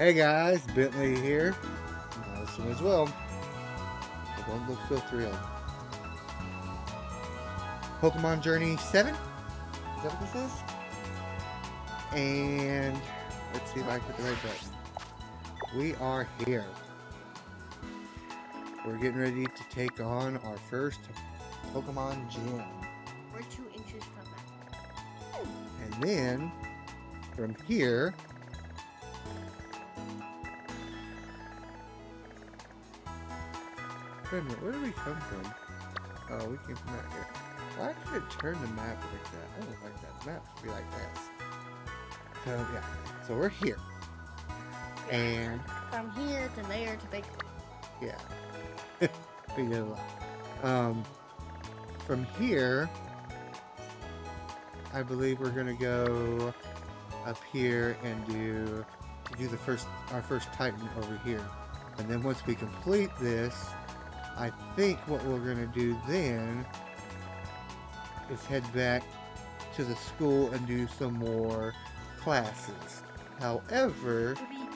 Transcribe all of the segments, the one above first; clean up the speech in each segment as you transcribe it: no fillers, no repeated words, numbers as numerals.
Hey guys, Bentley here. Allison as well. I don't look so thrilled. Pokemon Journey 7? Is that what this is? And let's see if I can hit the right button. We are here. We're getting ready to take on our first Pokemon Gym. We're 2 inches from that. And then, from here, wait a minute, where did we come from? Oh, we came from out here. Why should it turn the map like that? I don't like that. The map should be like this. So, yeah. So, we're here. And, From here to there to big. yeah. We did a lot. From here, I believe we're gonna go up here and do our first Titan over here. And then once we complete this, I think what we're gonna do then is head back to the school and do some more classes. However,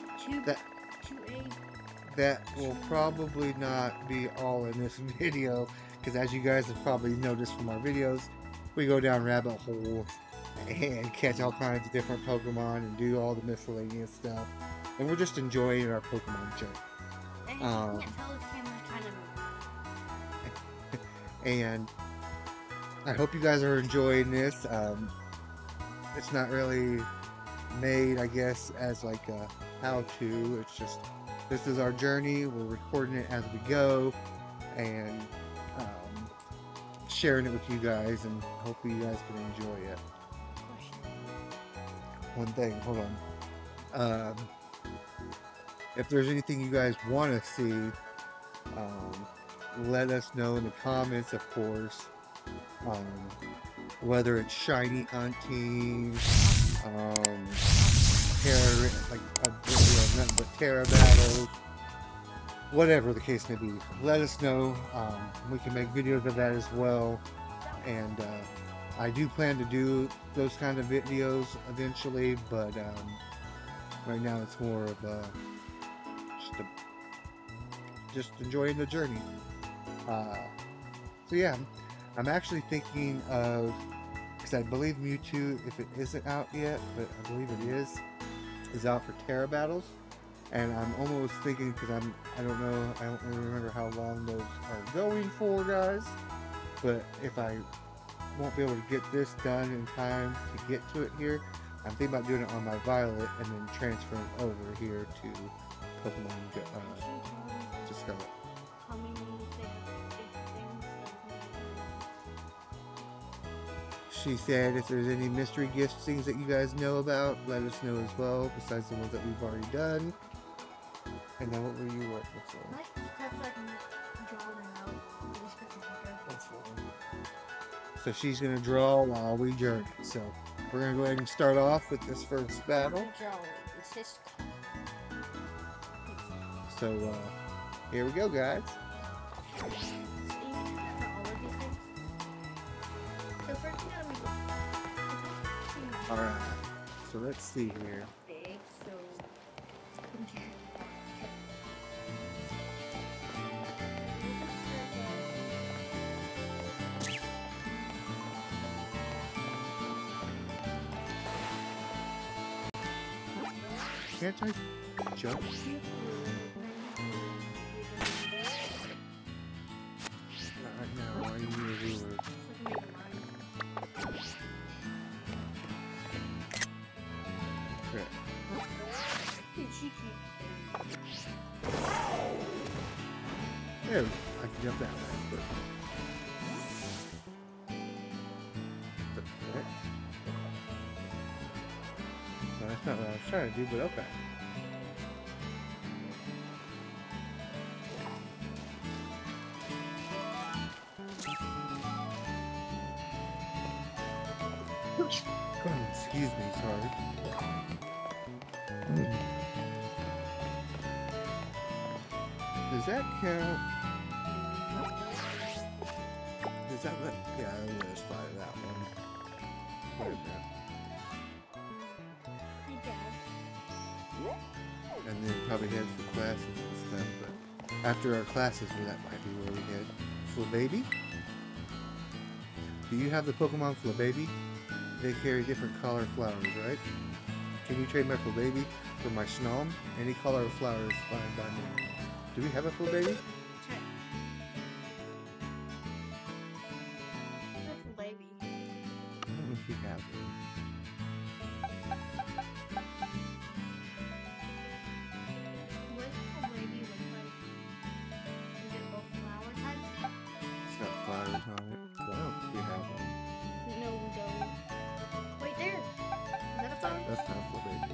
that will probably not be all in this video, because as you guys have probably noticed from our videos, we go down rabbit holes and catch all kinds of different Pokemon and do all the miscellaneous stuff, and we're just enjoying our Pokemon journey. And you can't tell this camera's trying to move. And I hope you guys are enjoying this. It's not really made, I guess, as like a how-to. It's just, this is our journey. We're recording it as we go and sharing it with you guys, and hopefully you guys can enjoy it. One thing, hold on. If there's anything you guys want to see, let us know in the comments, of course. Whether it's shiny hunting, Terra battles, whatever the case may be, let us know. We can make videos of that as well, and I do plan to do those kind of videos eventually, but right now it's more of just enjoying the journey. So yeah, I'm actually thinking of, because I believe Mewtwo, if it isn't out yet, but I believe it is out for Terra battles. And I'm almost thinking, because I don't remember how long those are going for, guys. But if I won't be able to get this done in time to get to it here, I'm thinking about doing it on my Violet and then transferring over here to Pokemon to Scarlet. How many things? She said if there's any mystery gift things that you guys know about, let us know as well, besides the ones that we've already done. And then what were you working for? So she's going to draw while we journey. So we're going to go ahead and start off with this first battle. So here we go, guys. Alright, so let's see here. Can't I jump? Not right now, why are you here? There, I can jump that way. No, that's not what I was trying to do, but okay. Excuse me, sorry. Does that count? Does that let? Yeah, I'm gonna just fly that one. Wait a minute. and then probably head for classes and stuff. But after our classes, that might be where we head. Baby, do you have the Pokemon Baby? They carry different color flowers, right? Can you trade my Baby for my Snom? Any color of flower is fine by me. Do we have a Baby? Check. That's baby. I don't know if we have it. What does a baby look like? Is it both flower types? It's got flowers on it. But I don't think we have one. No, we don't. Wait, there. Is that a flower? That's not a Baby.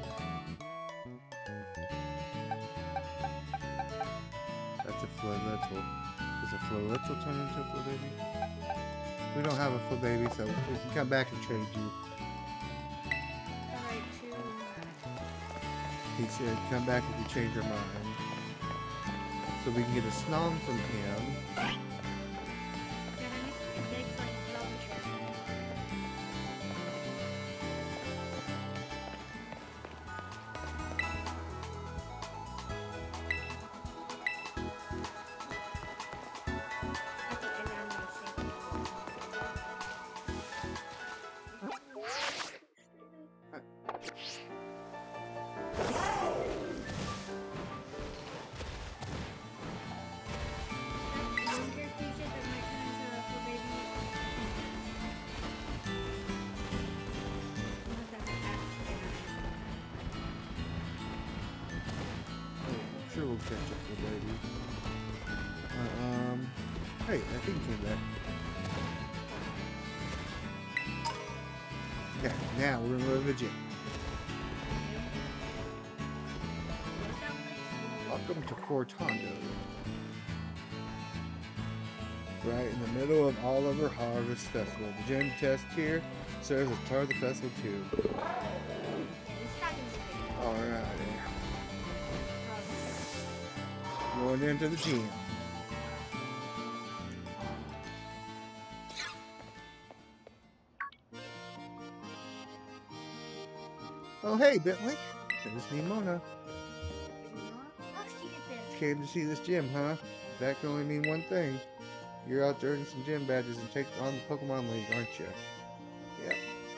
That's a Florettal. Does a Florettal turn into a Baby? We don't have a Baby, so we can come back and trade you. Alright, two. He said, come back if you change your mind. So we can get a Snom from him. Yeah, I need to dig for love treasure. I think I got my shape. Sure, we'll catch up with Baby. Hey, I think he came back. Yeah, now we're gonna go to the gym. Welcome to Cortondo. Right in the middle of Oliver Harvest Festival. The gym test here serves as part of the festival too. Alright. Going into the gym. Oh hey Bentley, there's Nimona. Came to see this gym, huh? That can only mean one thing. You're out there earning some gym badges and take on the Pokemon League, aren't you? Yep.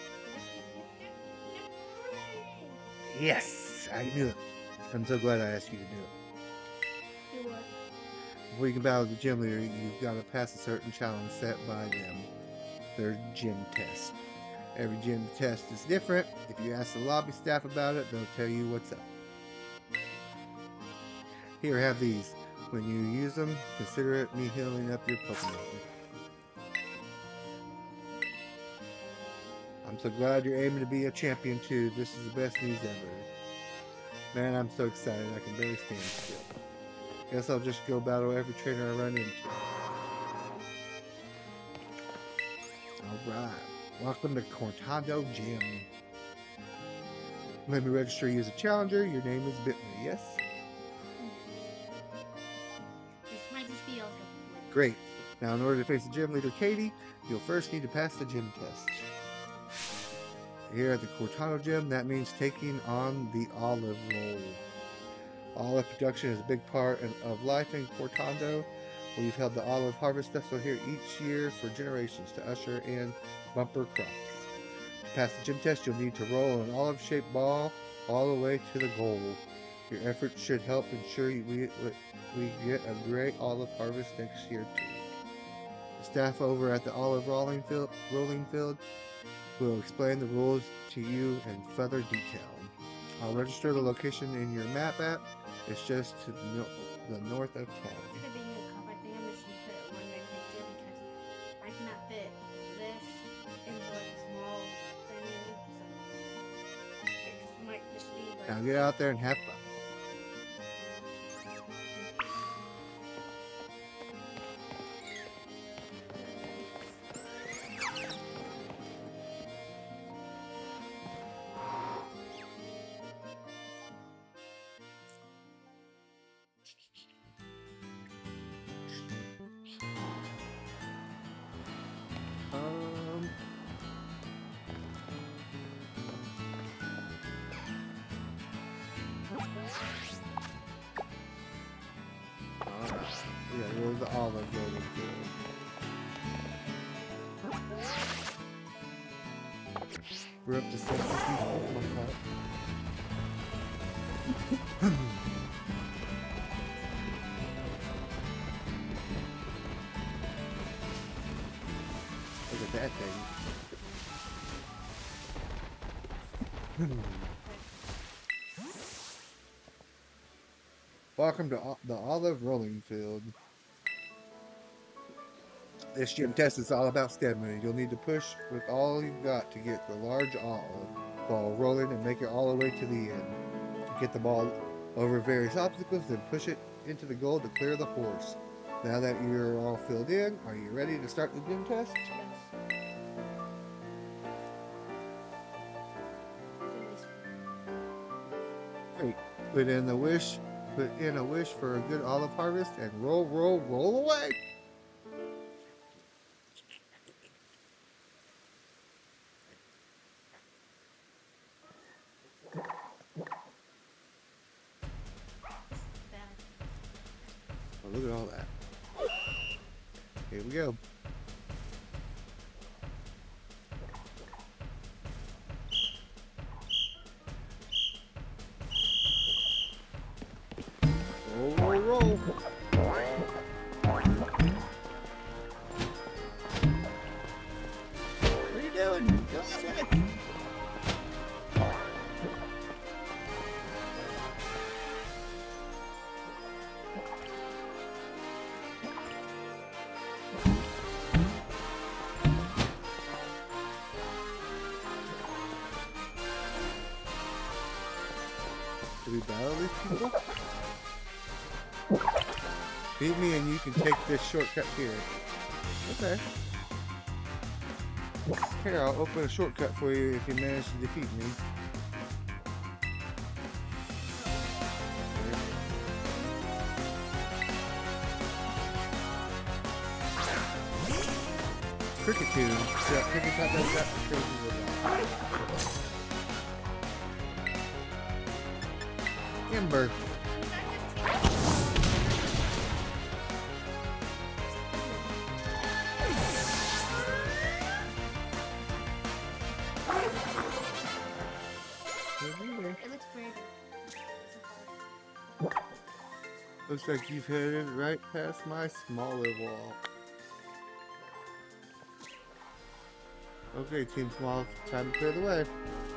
Yes, I knew it. I'm so glad I asked you to do it. Before you can battle the gym leader, you've got to pass a certain challenge set by them. Their gym test. Every gym test is different. If you ask the lobby staff about it, they'll tell you what's up. Here, have these. When you use them, consider it me healing up your Pokemon. I'm so glad you're aiming to be a champion too. This is the best news ever. Man, I'm so excited I can barely stand still. Guess I'll just go battle every trainer I run into. Alright. Welcome to Cortondo Gym. Let me register you as a challenger. Your name is Bentley, yes? This might just be also. Great. Now in order to face the gym leader, Katie, you'll first need to pass the gym test. Here at the Cortondo Gym, that means taking on the olive roll. Olive production is a big part of life in Cortondo. We've held the Olive Harvest Festival here each year for generations to usher in bumper crops. To pass the gym test, you'll need to roll an olive-shaped ball all the way to the goal. Your efforts should help ensure we get a great olive harvest next year too. The staff over at the olive rolling field will explain the rules to you in further detail. I'll register the location in your map app. It's just to the north of town. Instead of being a cup, I think I'm just going to put one big picture because I cannot fit this into like a small thing. So it might just be like. Now get out there and have fun. for the olive rolling field. We're up to 60 people. Look at that thing. Welcome to the olive rolling field. This gym test is all about stamina. You'll need to push with all you've got to get the large olive ball rolling and make it all the way to the end. To get the ball over various obstacles, then push it into the goal to clear the horse. Now that you're all filled in, are you ready to start the gym test? Great. Put in a wish for a good olive harvest and roll, roll, roll away. Oh, look at all that. Here we go. Roll, roll, roll. What are you doing? Go sit. Do we battle these people? Beat me and you can take this shortcut here. Okay. Here, I'll open a shortcut for you if you manage to defeat me. Cricket tune. Yeah, cricket top does that. Ember. It looks pretty. Looks like you've headed right past my smaller wall. Okay, Team Small, time to clear the way.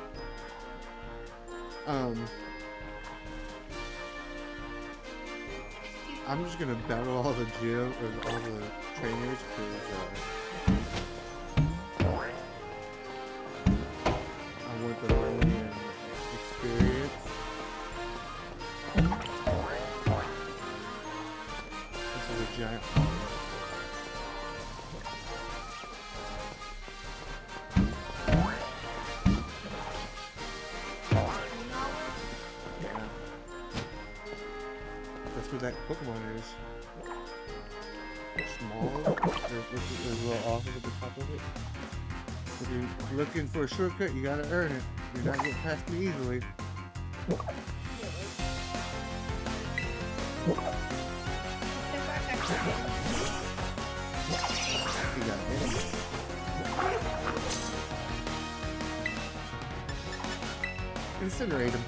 I'm just gonna battle all the gym or all the trainers because I want the learning and experience. This is a giant hall. That's where that Pokémon is. Small. There's a little off at the top of it. If you're looking for a shortcut, you gotta earn it. You're not getting past me easily. You got it. Incinerate him.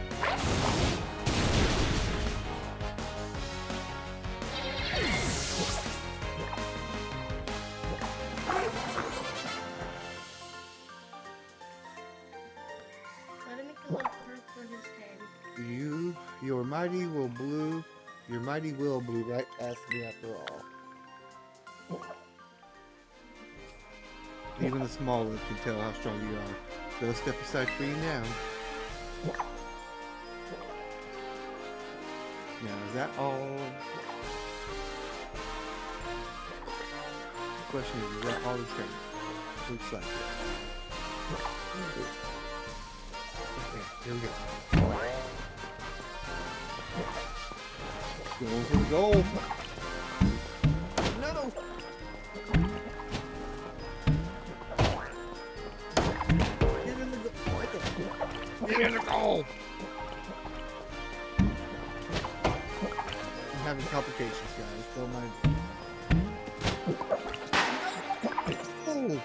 Your mighty will blew right past me after all. Even the small one can tell how strong you are. Go step aside for you now. Now, is that all? The question is that all the training? Looks like it. Okay, here we go. Going for the goal. No! Get in the goal. Get in the goal! I'm having complications, guys. Don't mind it. battle!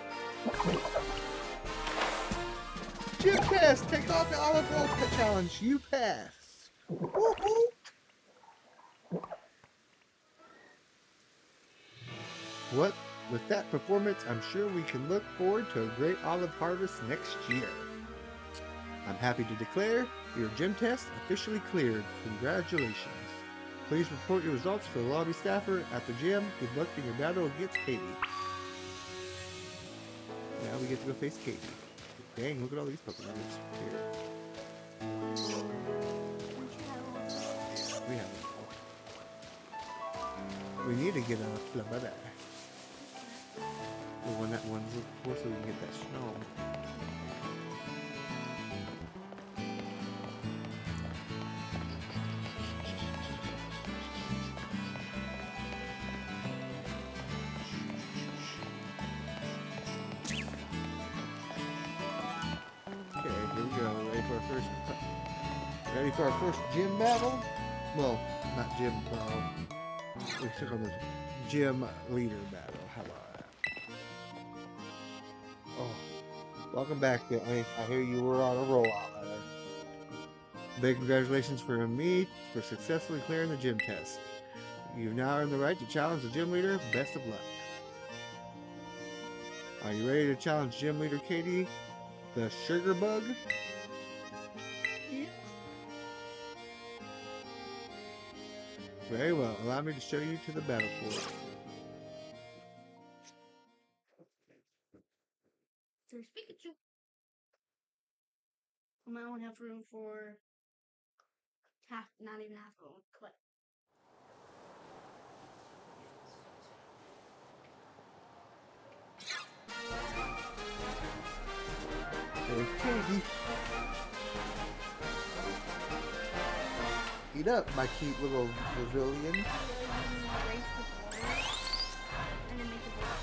Gym test! Take off the olive oil challenge. You pass. Woo-hoo. What? With that performance, I'm sure we can look forward to a great olive harvest next year. I'm happy to declare your gym test officially cleared. Congratulations. Please report your results to the lobby staffer at the gym. Good luck in your battle against Katie. Now we get to go face Katie. Dang, look at all these Pokemon here. We have it. We need to get a Flabada. The one that one's before, so we can get that snow. Okay, here we go. Ready for our first gym battle? Well, not gym. We took on this gym leader battle. How about that? Oh, welcome back, Bentley. I hear you were on a roll out there. Big congratulations for me for successfully clearing the gym test. You now earn the right to challenge the gym leader. Best of luck. Are you ready to challenge gym leader Katie, the sugar bug? Yeah. Very well. Allow me to show you to the battle court. There's Pikachu. I might only have room for not even half of one clip. There's Katie. Eat up, my cute little pavilion. Race with water and then make it work.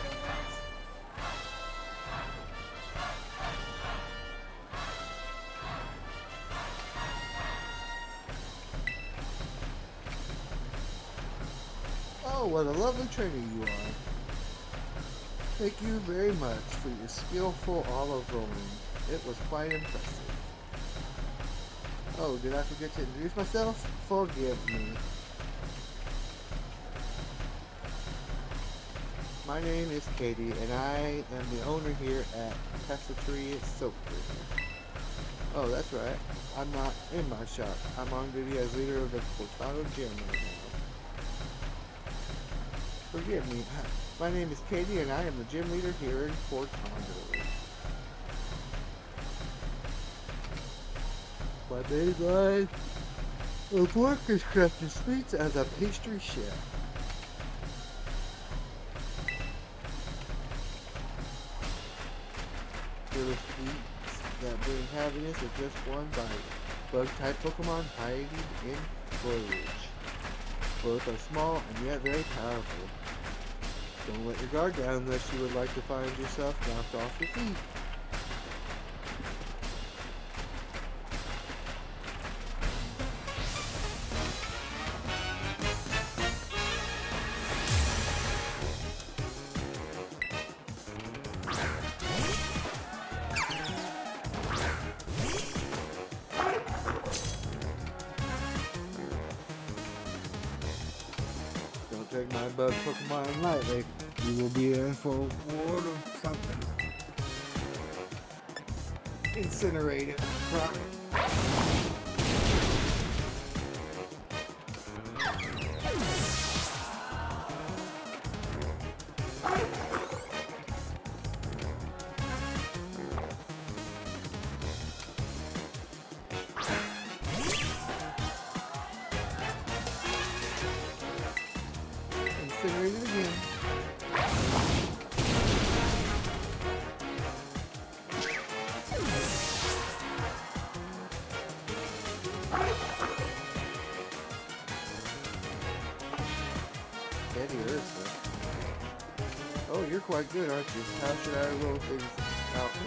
Oh, what a lovely trainer you are. Thank you very much for your skillful olive rolling. It was quite impressive. Oh, did I forget to introduce myself? Forgive me. My name is Katie, and I am the owner here at Passeteria Soapford. Oh, that's right. I'm not in my shop. I'm on duty as leader of the Cortondo Gym right now. Forgive me. My name is Katie, and I am the gym leader here in Cortondo. My main line of work is crafting sweets as a pastry chef. Little sweets that bring happiness with just one bite. Bug-type Pokemon hiding in foliage. Both are small and yet very powerful. Don't let your guard down unless you would like to find yourself knocked off your feet. Don't take my bug Pokemon lightly. You will be in for a reward of something. Incinerated. Incinerated again. Eddie Ursa. Oh, you're quite good, aren't you? How should I roll things out from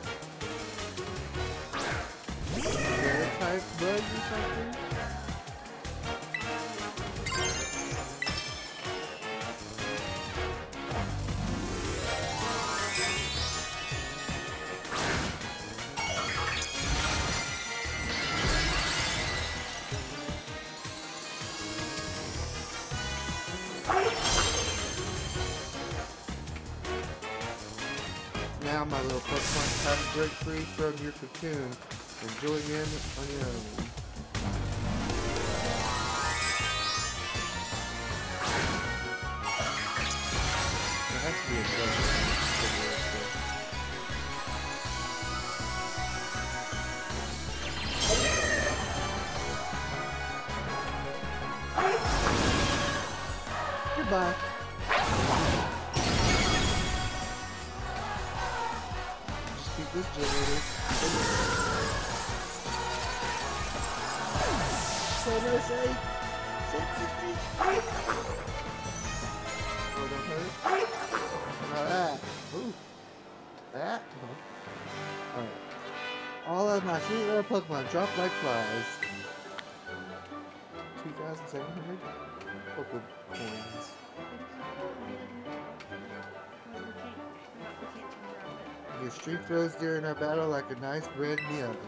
here? Bear type bug or something? Now, my little Pokemon, time to break free from your cocoon and join in on your own. There has to be a judge. Goodbye. Just keep this generator. So no safe. Oh, don't hurt. Now that. Ooh. That. Alright. All of my sweet little Pokemon drop like flies. 2,700 Pokemon coins. Your streak froze during our battle like a nice bread in the oven.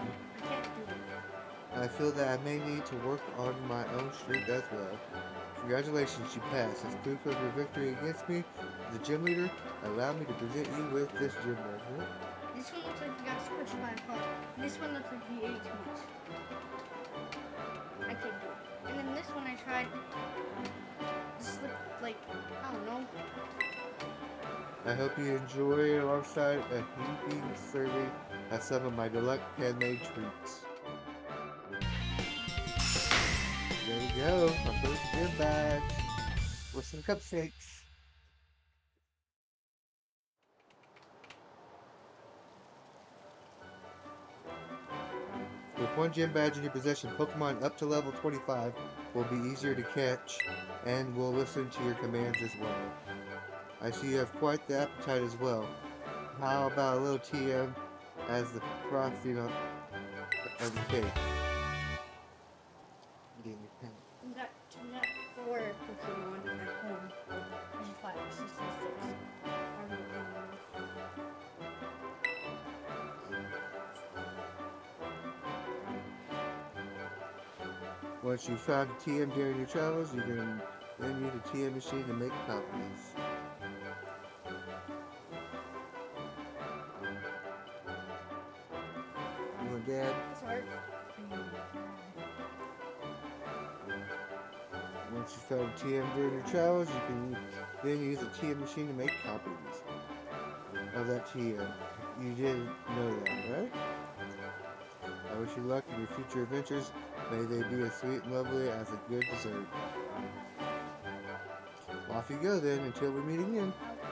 I feel that I may need to work on my own streak as well. Congratulations, you passed. As proof of your victory against me, the gym leader, allow me to present you with this gym bracelet. This one looks like he got squished by a car. This one looks like he ate too much. I can't do it. And then this one I tried. This looked like, I don't know. I hope you enjoy it alongside a heaping serving of some of my deluxe handmade treats. There we go, my first gym badge with some cupcakes. With one gym badge in your possession, Pokemon up to level 25 will be easier to catch and will listen to your commands as well. I see you have quite the appetite as well. How about a little TM as the frosting on the cake? Get your pen. We got 4 Pokemon at home. There's 5, 6, 6. Once you've found a TM during your travels, you can then use a TM machine to make copies. You want Dad? Sorry. Once you found a TM during your travels, you can then use a TM machine to make copies of that TM. You didn't know that, right? I wish you luck in your future adventures. May they be as sweet and lovely as a good dessert. Off you go then, until we meet again.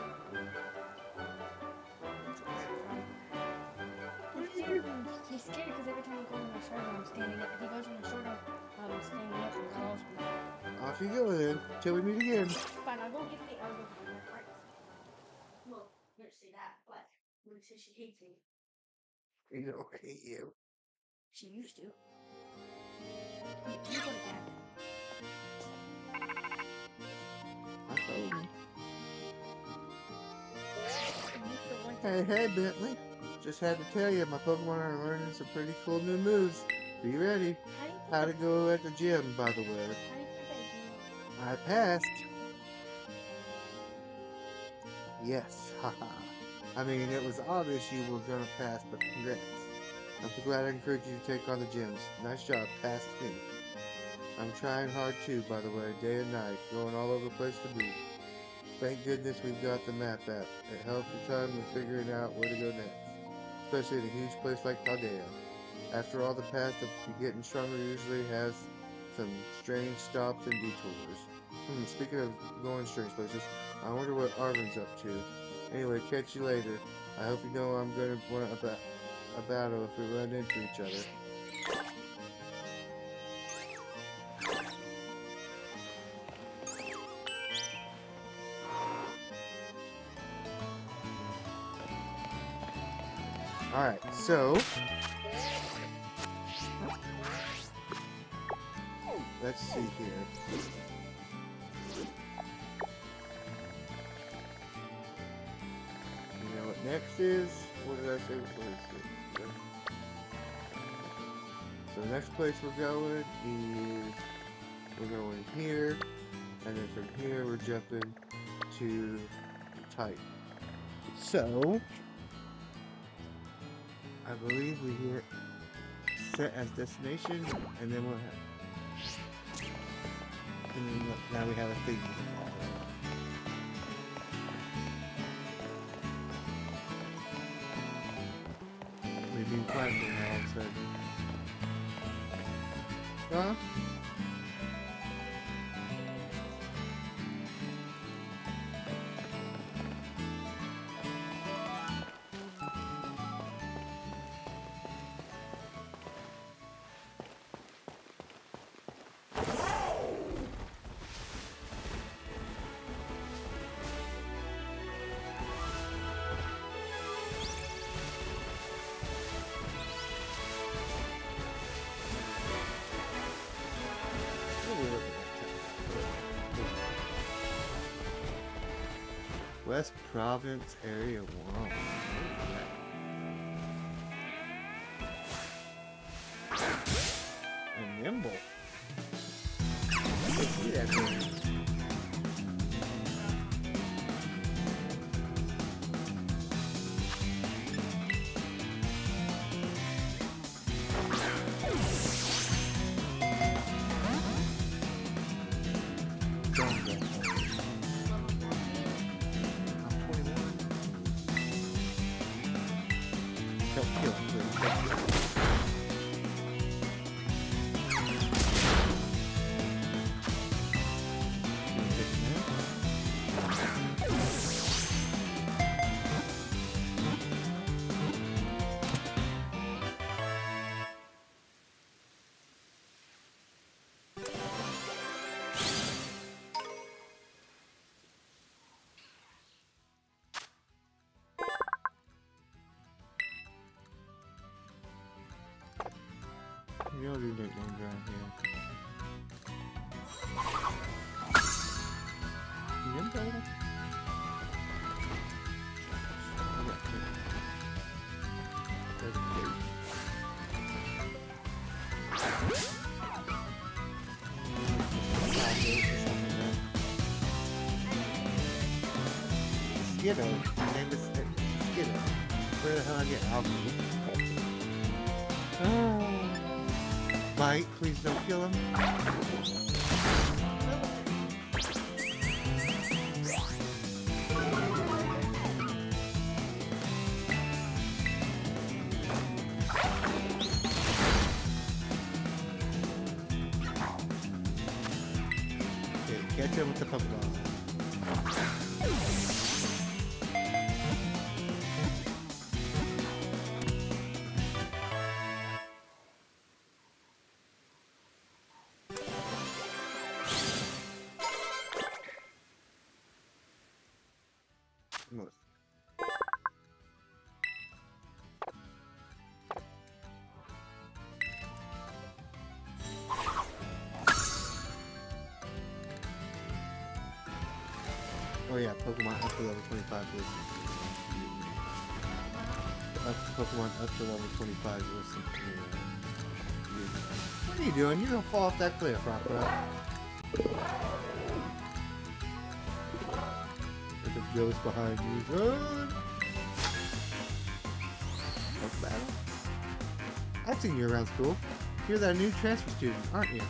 He's scared because every time he goes on my shoulder, I'm standing up. If he goes on my shoulder, I'm standing up and calls me. Off you go then, till we meet again. Fine, I'll go get the other one. Right. Well, you don't say that, but I'm going to say she hates me. We don't hate you. She used to. You go to bed. I told you. Hey, Bentley. Just had to tell you, my Pokemon are learning some pretty cool new moves. Be ready. How to go at the gym, by the way. I passed. Yes, haha. I mean, it was obvious you were gonna pass, but congrats. I'm so glad I encouraged you to take on the gyms. Nice job, passed me. I'm trying hard too, by the way, day and night, going all over the place to be. Thank goodness we've got the map app. It helps the time with figuring out where to go next, especially in a huge place like Paldea. After all, the path of getting stronger usually has some strange stops and detours. Speaking of going strange places, I wonder what Arvin's up to. Anyway, catch you later. I hope you know I'm gonna want a battle if we run into each other. Alright, so let's see here. You know what next is? What did I say? What is it? So the next place we're going is we're going here, and then from here we're jumping to Titan. So I believe we hit set as destination, and then we'll have. And then now we have a thing. We've been quiet for now all of a sudden. Huh? West Province Area 1. And nimble. Let's see that thing. We all do nicknames around here. You didn't tell them? Skiddo. His name is Skiddo. Where the hell I get alchemy? Oh. Mike, please don't kill him. Okay, catch him with the Pokemon. Oh yeah, Pokemon up to level 25 listen. Pokemon up to level 25 listen. What are you doing? You're gonna fall off that cliff, Rockbro. There's a ghost behind you. Run! What's battle? I've seen you around school. You're that new transfer student, aren't you?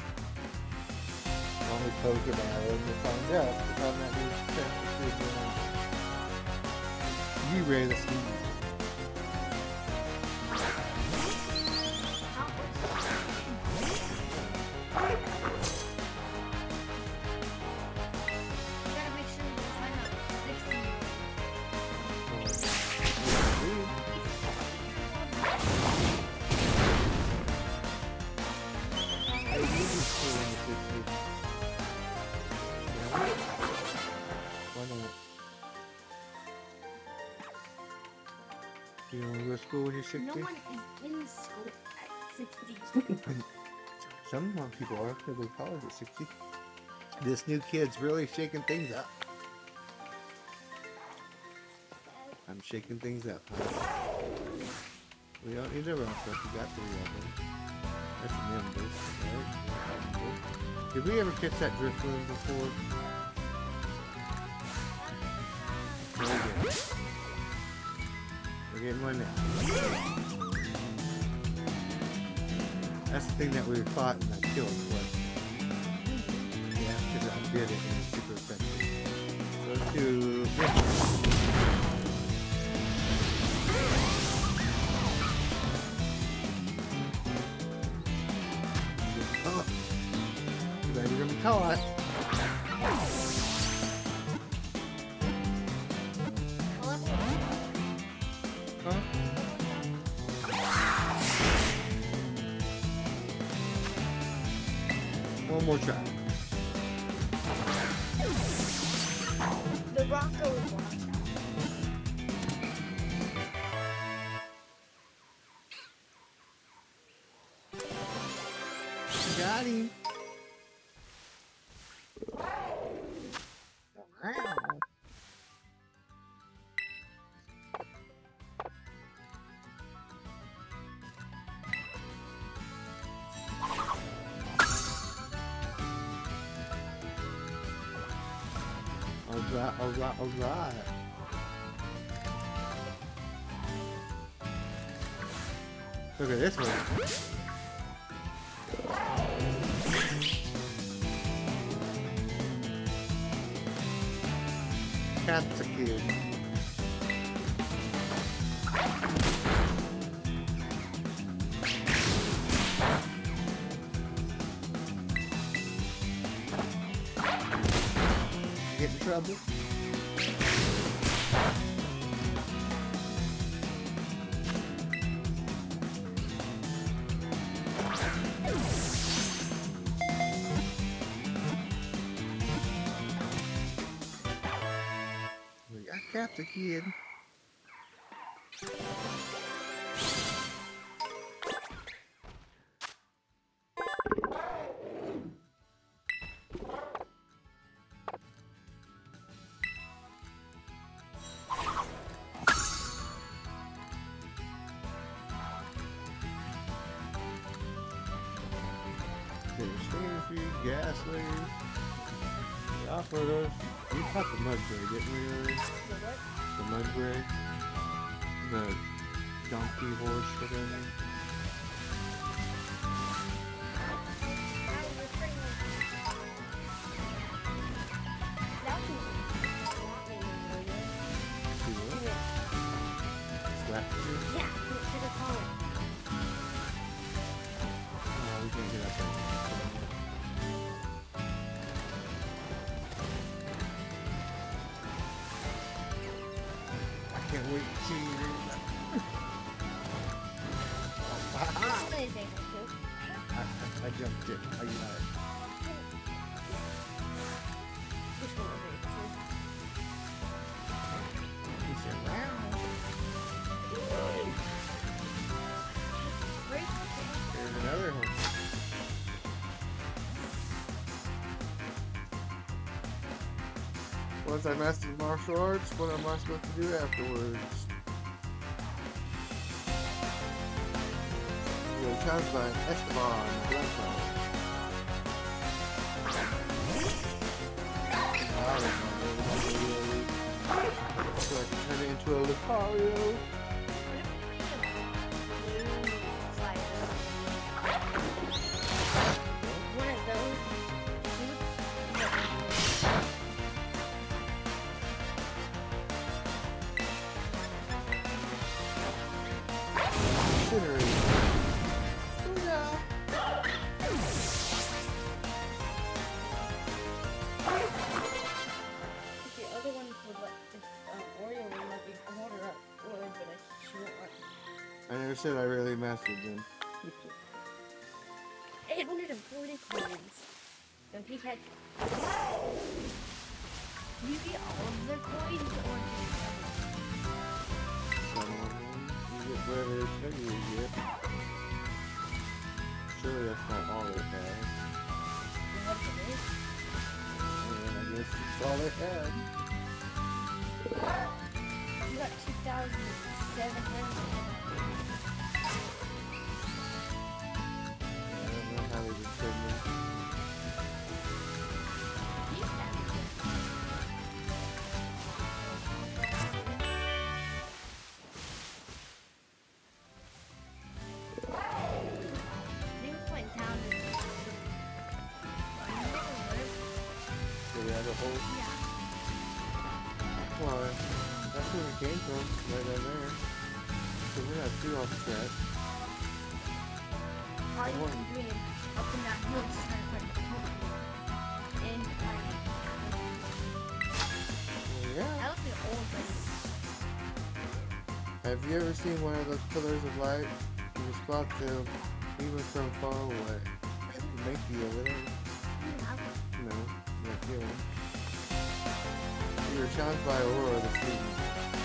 Only Pokemon and we'll find out if I'm that new transfer student. You ready to see? You don't want to go to school when you're 60? No one is in school at 60. Some people are. They go to college at 60. This new kid's really shaking things up. I'm shaking things up, huh? We don't need to run stuff. We got 3 of them. That's nimble, right? Did we ever catch that Driftloon before? We're getting one now. That's the thing that we fought and I killed. But yeah, because I did it and it's super effective. So let's do this. Oh, too bad you're gonna be caught. Huh? One more try. The Rocco is one shot. Got him. Alright. Look at this one. Cat's a kid. Get in trouble? I got the kid. Gas leaves. Off-roaders. We caught the mud gray, didn't we? Earlier? The what? The mud gray. The donkey horse, whatever. See what? Slapped you? Yeah, it should have fallen. Oh, we can't get up there. Can't wait to see you. I jumped it. Are you not? Which one was it? He said, wow. There's another one. Once I master martial arts, what am I supposed to do afterwards? You're challenged by Esteban Blanco. So I can turn it into a Lucario. One of those. I never said I really mastered them. 840 coins. So he had. You get all of their coins or Some of them, you get whatever they tell you to get. Surely that's not all they have. what it is? And I guess that's all they had. You got 2,700. I don't know how they just said me. come right down there. So we're not too off track. All you can do is up and down hills to try to find Pokemon. And Well, yeah. that was the old lady. Have you ever seen one of those pillars of light? You can spot them even from far away. Make the over there. No, not here. You were challenged by Aurora this evening.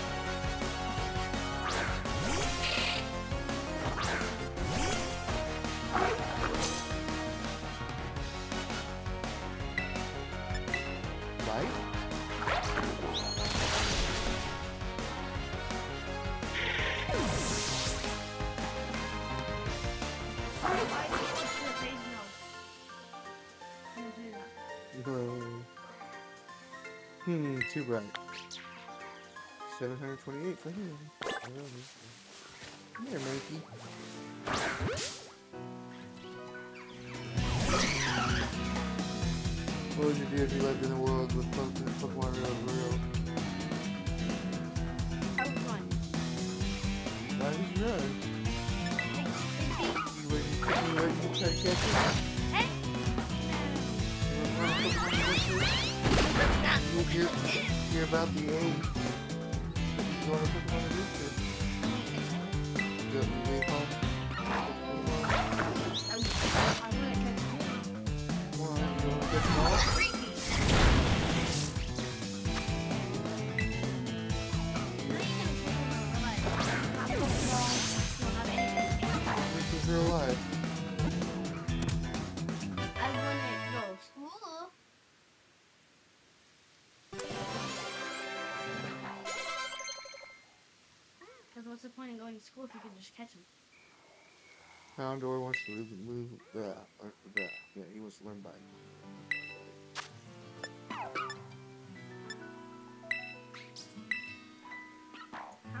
Light? Too bright. 728 for him. Come here, Mikey. What would you do if you lived in a world with Pokemon real? I would run. Why would you run? You wouldn't try to catch it? Hey! You hear about the age. You want to Pokemon Adventure? You leave home? Come on, you want to catch them all? This is real life. I want to go to school. Because what's the point in going to school if you can just catch them? Houndour wants to move that. Yeah, he wants to learn bike. How?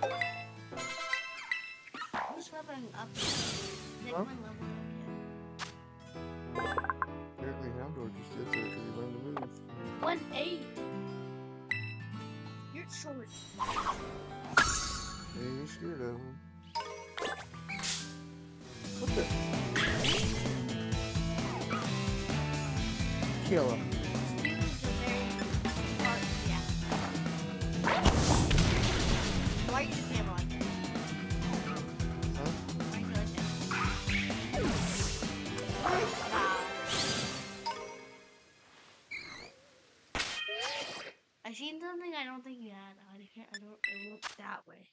Who's leveling up? Like Huh? one level Apparently Houndour just did so because he learned to move. up yet. 1-8. You're short. Hey, you're scared of him. What the? Kill him. Spews are very hard. Yeah. Why are you just camera like that? Huh? Why are you like that? Wow. I seen something I don't think you had. I don't. It looks that way.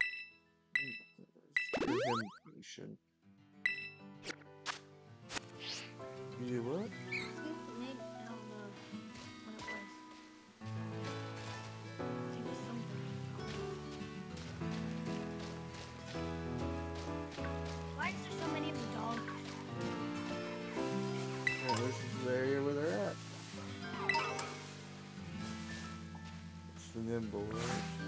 Give him patient. You what? Maybe I don't know what it was. It was something. Why is there so many of the dogs? Yeah, this is the area where they're at. It's the nimble, right?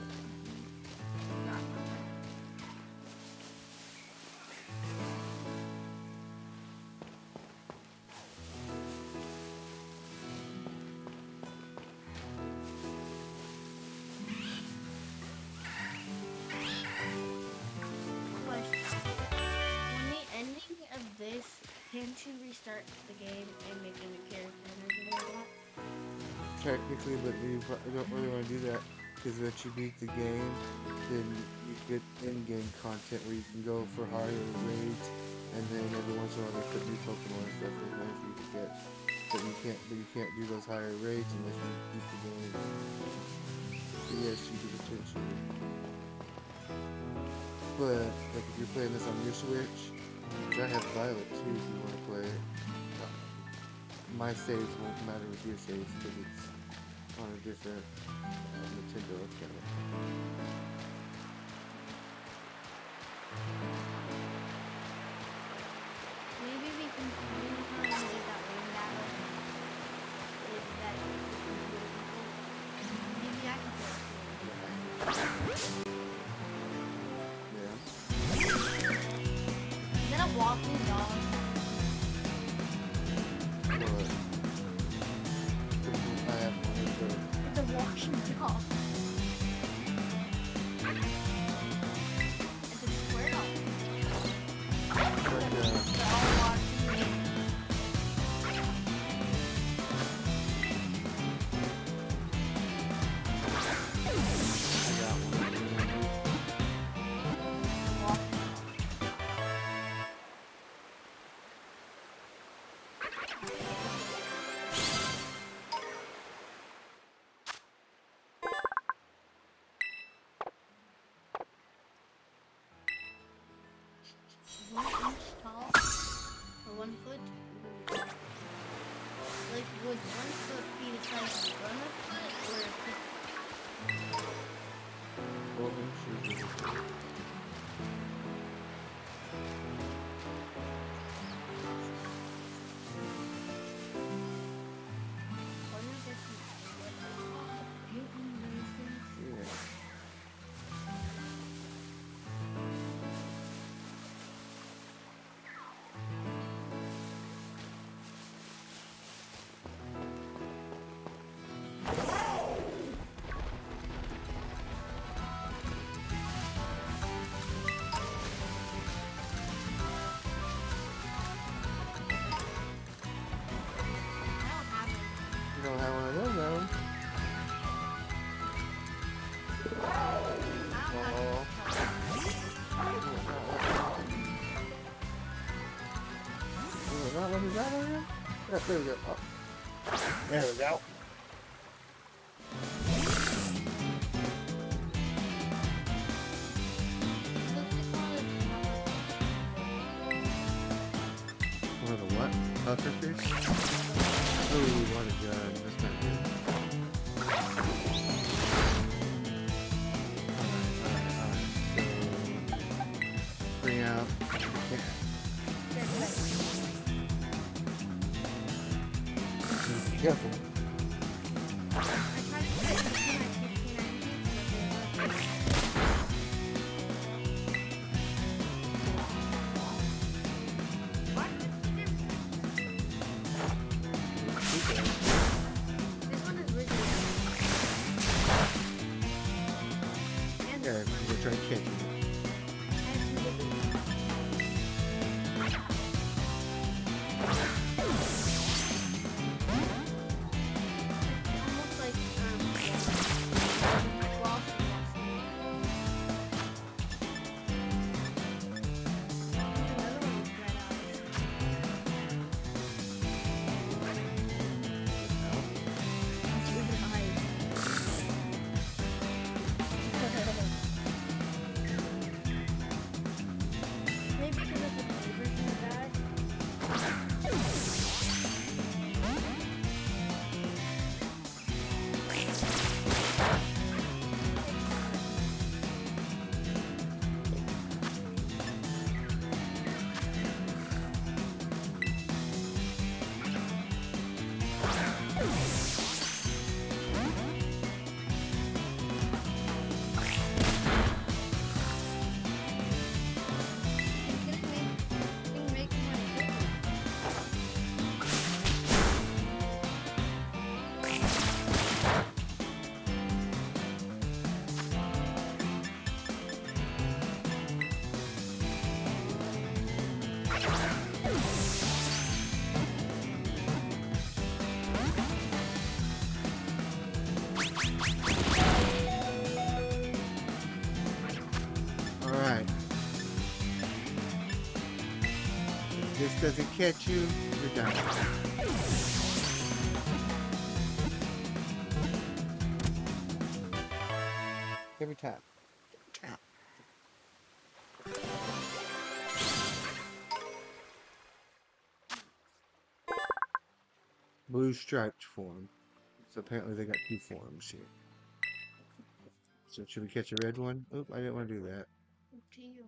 Can't you restart the game and make a new character and everything like that? Technically, but you don't really want to do that because once you beat the game, then you get in-game content where you can go for higher raids, and then every once in a while they put new Pokemon and stuff in there for you to get. But you can't do those higher raids unless you beat the game. So yes, you could potentially. But like if you're playing this on your Switch, which I have Violet too, if you want to play it. My saves won't matter with your saves because it's on a different Nintendo account. Maybe we can do that rain battle. If that maybe I can play it. Yeah. Is that a walking dog? But I have one of those. It's a walking dog. You don't have one of those, though. Not let me grab it again? Yeah, there we go. Oh. There we go. One of the what? Pucker fish? Oh, what a gun. That's not good. Alright. So, bring out. Yeah. Be careful. Yeah, we'll try to catch you. This doesn't catch you, you're done. Every time. Tap. Blue striped form. So apparently they got two forms here. So should we catch a red one? Oop, I didn't want to do that. Up to you.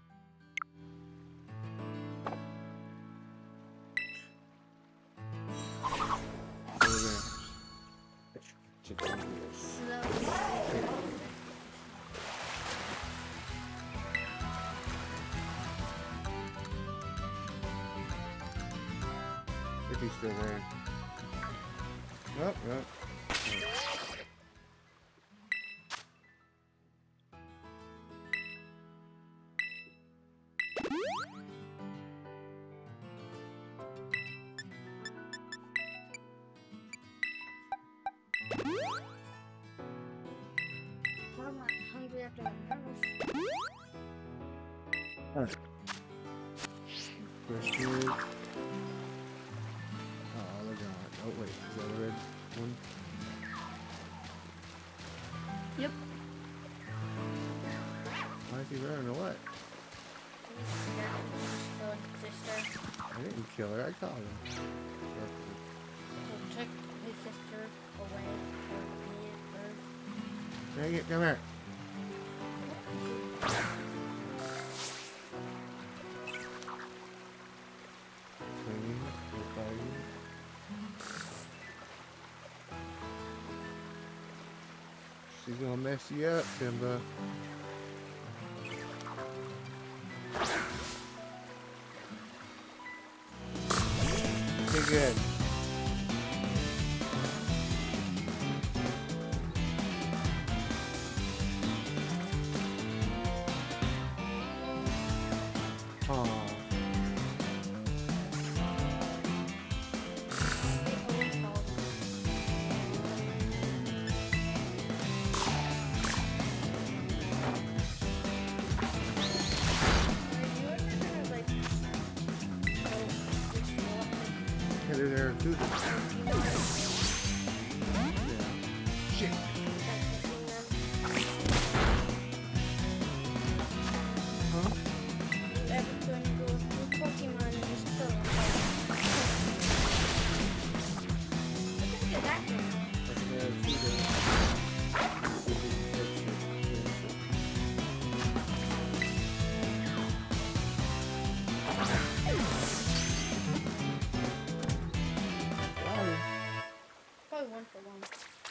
If he's still there. Nope, nope. I'm not hungry after the nervous. Alright. First food. Oh, they're gone. Oh, wait. Is that a red one? Yep. Why is he running or what? Sister. I didn't kill her. I called him. We'll check his sister away for me first. Dang it. Come here. Training for fighting. She's gonna mess you up, Simba. Okay, good. Aw. Yeah, they're there too. Yeah. Shit. Huh? Pokemon in the store. Look at that thing. That's there too. Probably 1 for 1.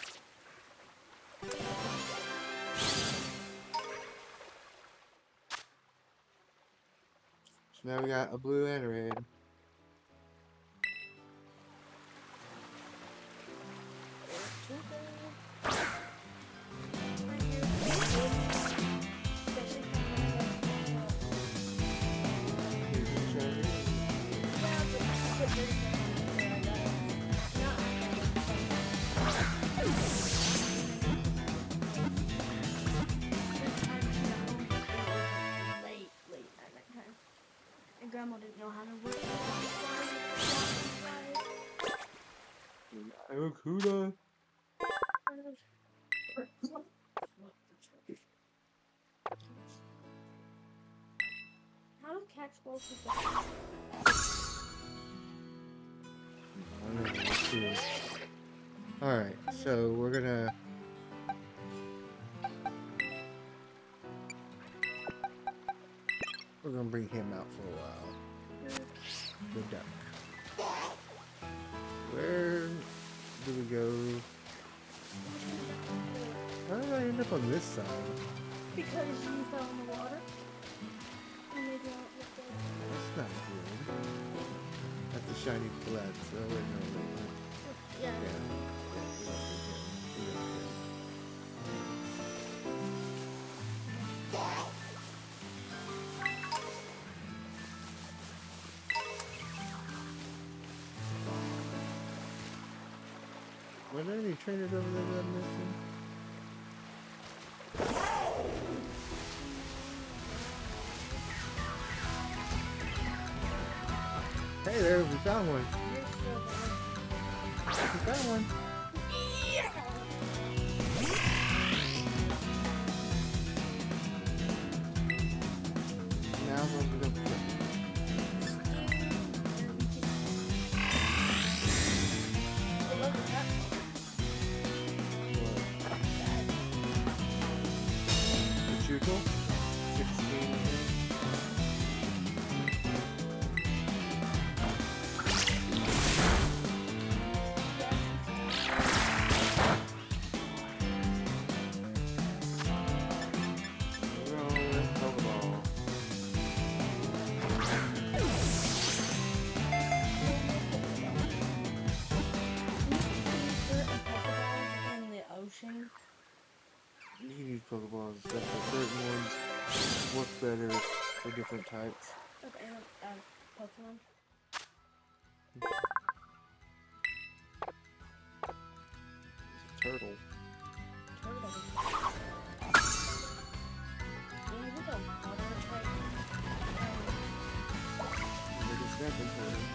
So now we got a blue and a red. Here's the shiny. And Grandma didn't know how to work. Akuda. How do cats go to the I don't know, let's see. Alright, so we're gonna bring him out for a while. The duck. Where do we go? How did I end up on this side? Because you fell in the water. And they don't look there. That's not good. That's a shiny blood, so wait, no, wait. Yeah. Were there any trainers over there that I'm missing? Hey there, we found one. We found one. Now we're going to go. Chuckle? 16. You can use Pokeballs, except for certain ones work better for different types. Okay, Pokemon. It's a turtle. Turtle. Yeah, we don't bother to try. There's a snapping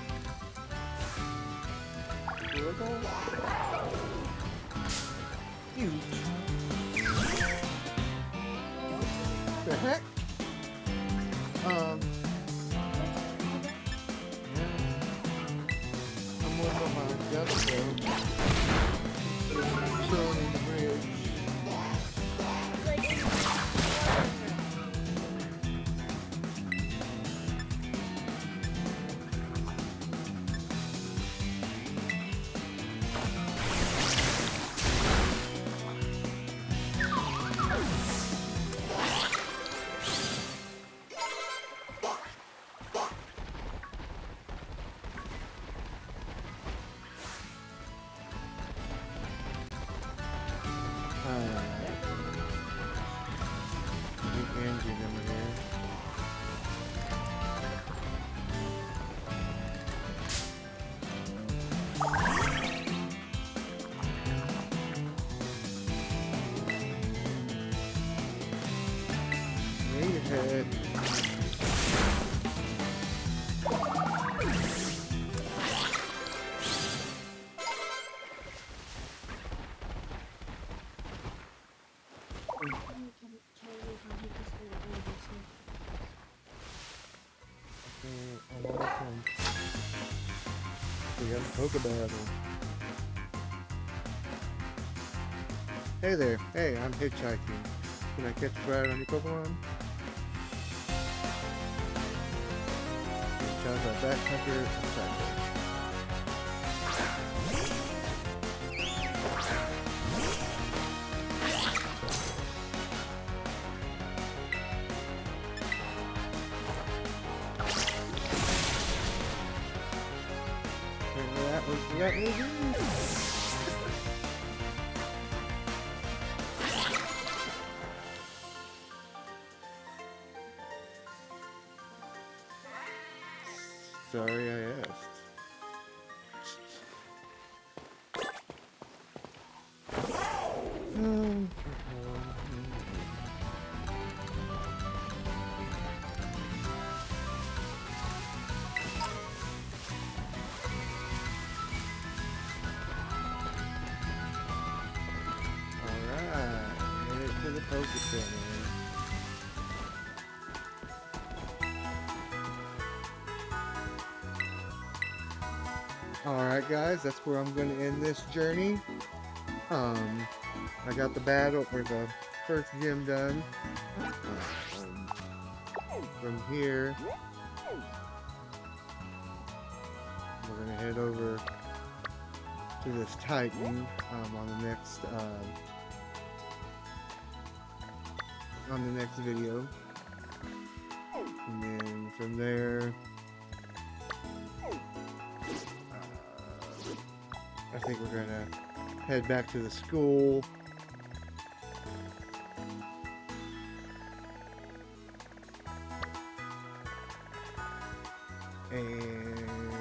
turtle. Turtle? Huge. The heck? Yeah. I'm working on my gun chilling in the bridge. head. I'm almost home. We got a Poke Battle. Hey there. Hey, I'm hitchhiking. Can I catch a ride on your Pokemon? Sounds like backpacker assignment. And that was that movie. Sorry I asked. Alright, headed to the Poke Center. Alright guys, that's where I'm going to end this journey. I got the battle, or the first gym done. From here, we're going to head over to this Titan on the next video. And then from there, I think we're gonna head back to the school. And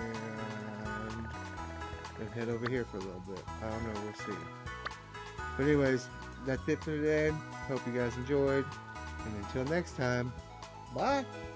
then head over here for a little bit. I don't know, we'll see. But anyways, that's it for today. Hope you guys enjoyed. And until next time, bye!